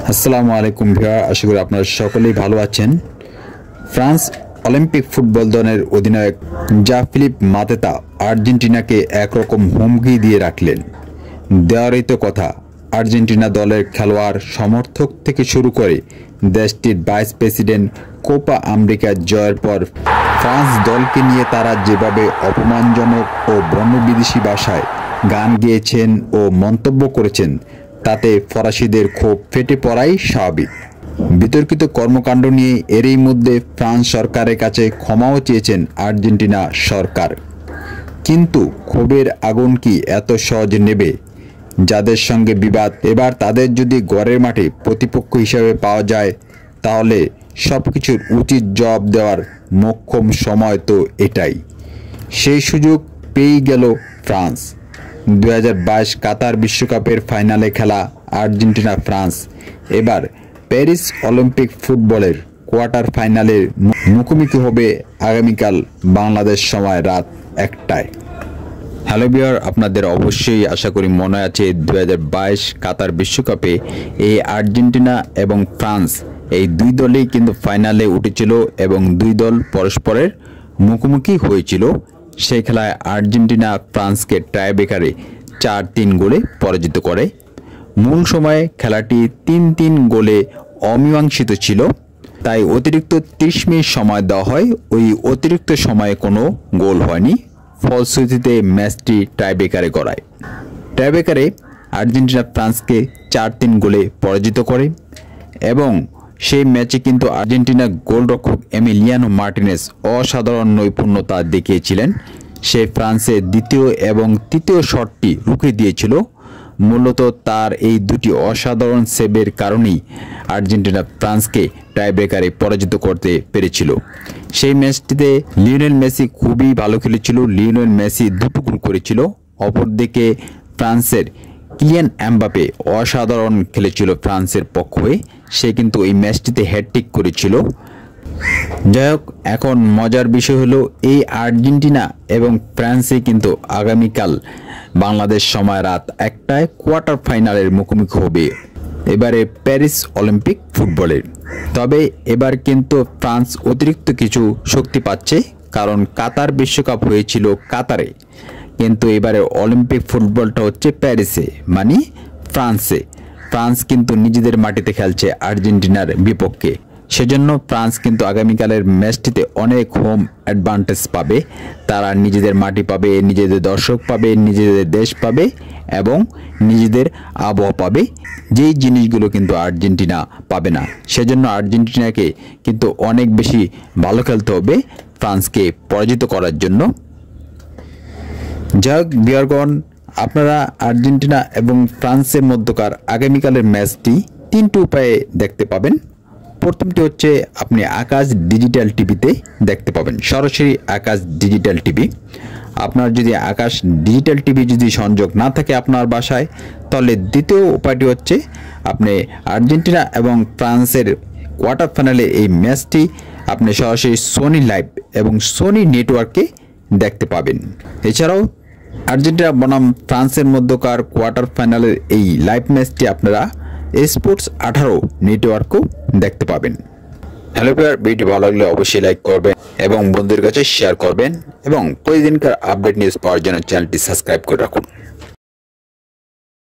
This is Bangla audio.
আসসালামু আলাইকুম ভিউয়ার, আশা করি আপনারা সকলেই ভালো আছেন। ফ্রান্স অলিম্পিক ফুটবল দলের অধিনায়ক জ্যাঁ-ফিলিপ মাতেতা আর্জেন্টিনাকে একরকম হুমকি দিয়ে রাখলেন। দেওয়ারই তো কথা, আর্জেন্টিনা দলের খেলোয়াড়, সমর্থক থেকে শুরু করে দেশটির ভাইস প্রেসিডেন্ট কোপা আমেরিকা জয়ের পর ফ্রান্স দলকে নিয়ে তারা যেভাবে অপমানজনক ও বর্ণবিদ্বেষী ভাষায় গান গেয়েছেন ও মন্তব্য করেছেন, তাতে ফরাসিদের ক্ষোভ ফেটে পড়াই স্বাভাবিক। বিতর্কিত কর্মকাণ্ড নিয়ে এরই মধ্যে ফ্রান্স সরকারের কাছে ক্ষমাও চেয়েছেন আর্জেন্টিনা সরকার। কিন্তু ক্ষোভের আগুন কি এত সহজে নেবে? যাদের সঙ্গে বিবাদ, এবার তাদের যদি ঘরের মাঠে প্রতিপক্ষ হিসেবে পাওয়া যায়, তাহলে সবকিছুর উচিত জবাব দেওয়ার মোক্ষম সময় তো এটাই। সেই সুযোগ পেয়েই গেল ফ্রান্স। 2022 কাতার বিশ্বকাপের ফাইনালে খেলা আর্জেন্টিনা ফ্রান্স এবার প্যারিস অলিম্পিক ফুটবলের কোয়ার্টার ফাইনালের মুখোমুখি হবে আগামীকাল বাংলাদেশ সময় রাত 1টায়। হ্যালো ভিউয়ার, আপনাদের অবশ্যই আশা করি মনে আছে 2022 কাতার বিশ্বকাপে এই আর্জেন্টিনা এবং ফ্রান্স এই দুই দলই কিন্তু ফাইনালে উঠেছিল এবং দুই দল পরস্পরের মুখোমুখি হয়েছিল। সেই খেলায় আর্জেন্টিনা ফ্রান্সকে টাইব্রেকারে 4-3 গোলে পরাজিত করে। মূল সময়ে খেলাটি 3-3 গোলে অমীমাংসিত ছিল, তাই অতিরিক্ত 30 মিনিট সময় দেওয়া হয়। ওই অতিরিক্ত সময়ে কোনো গোল হয়নি, ফলশ্রুতিতে ম্যাচটি টাইব্রেকারে গড়ায়। টাইব্রেকারে আর্জেন্টিনা ফ্রান্সকে 4-3 গোলে পরাজিত করে এবং সেই ম্যাচে কিন্তু আর্জেন্টিনা গোলরক্ষক এমিলিয়ানো মার্টিনেজ অসাধারণ নৈপুণ্যতা দেখিয়েছিলেন। সে ফ্রান্সের দ্বিতীয় এবং তৃতীয় শটটি রুখে দিয়েছিল। মূলত তার এই দুটি অসাধারণ সেভের কারণেই আর্জেন্টিনা ফ্রান্সকে টাইব্রেকারে পরাজিত করতে পেরেছিল। সেই ম্যাচটিতে লিওনেল মেসি খুবই ভালো খেলেছিল। লিওনেল মেসি 2টি গোল করেছিল। অপরদিকে ফ্রান্সের কিলিয়ান এমবাপে অসাধারণ খেলেছিল ফ্রান্সের পক্ষ হয়ে। সে কিন্তু এই ম্যাচটিতে হ্যাটট্রিক করেছিল। যাই হোক, এখন মজার বিষয় হলো এই আর্জেন্টিনা এবং ফ্রান্সে কিন্তু আগামীকাল বাংলাদেশ সময় রাত 1টায় কোয়ার্টার ফাইনালের মুখোমুখি হবে এবারে প্যারিস অলিম্পিক ফুটবলের। তবে এবার কিন্তু ফ্রান্স অতিরিক্ত কিছু শক্তি পাচ্ছে, কারণ কাতার বিশ্বকাপ হয়েছিল কাতারে, কিন্তু এবারে অলিম্পিক ফুটবলটা হচ্ছে প্যারিসে, মানে ফ্রান্সে। ফ্রান্স কিন্তু নিজেদের মাটিতে খেলছে আর্জেন্টিনার বিপক্ষে। সেজন্য ফ্রান্স কিন্তু আগামীকালের ম্যাচটিতে অনেক হোম অ্যাডভান্টেজ পাবে। তারা নিজেদের মাটি পাবে, নিজেদের দর্শক পাবে, নিজেদের দেশ পাবে এবং নিজেদের আবহাওয়া পাবে, যেই জিনিসগুলো কিন্তু আর্জেন্টিনা পাবে না। সেজন্য আর্জেন্টিনাকে কিন্তু অনেক বেশি ভালো খেলতে হবে ফ্রান্সকে পরাজিত করার জন্য। যাক ভিউয়ারগণ, আপনারা আর্জেন্টিনা এবং ফ্রান্সের মধ্যকার আগামীকালের ম্যাচটি 3টি উপায়ে দেখতে পাবেন। প্রথমটি হচ্ছে আপনি আকাশ ডিজিটাল টিভিতে দেখতে পাবেন, সরাসরি আকাশ ডিজিটাল টিভি। আপনার যদি আকাশ ডিজিটাল টিভি যদি সংযোগ না থাকে আপনার বাসায়, তাহলে দ্বিতীয় উপায়টি হচ্ছে আপনি আর্জেন্টিনা এবং ফ্রান্সের কোয়ার্টার ফাইনালে এই ম্যাচটি আপনি সরাসরি সোনি লাইভ এবং সোনি নেটওয়ার্কে দেখতে পাবেন। এছাড়াও আর্জেন্টিনা বনাম ফ্রান্সের মধ্যকার কোয়ার্টার ফাইনালের এই লাইভ ম্যাচটি আপনারা স্পোর্টস 18 নেটওয়ার্কও দেখতে পাবেন। হ্যালো ভিউয়ার, ভিডিও ভালো লাগলে অবশ্যই লাইক করবেন এবং বন্ধুদের কাছে শেয়ার করবেন এবং প্রতিদিনকার আপডেট নিউজ পাওয়ার জন্য চ্যানেলটি সাবস্ক্রাইব করে রাখুন।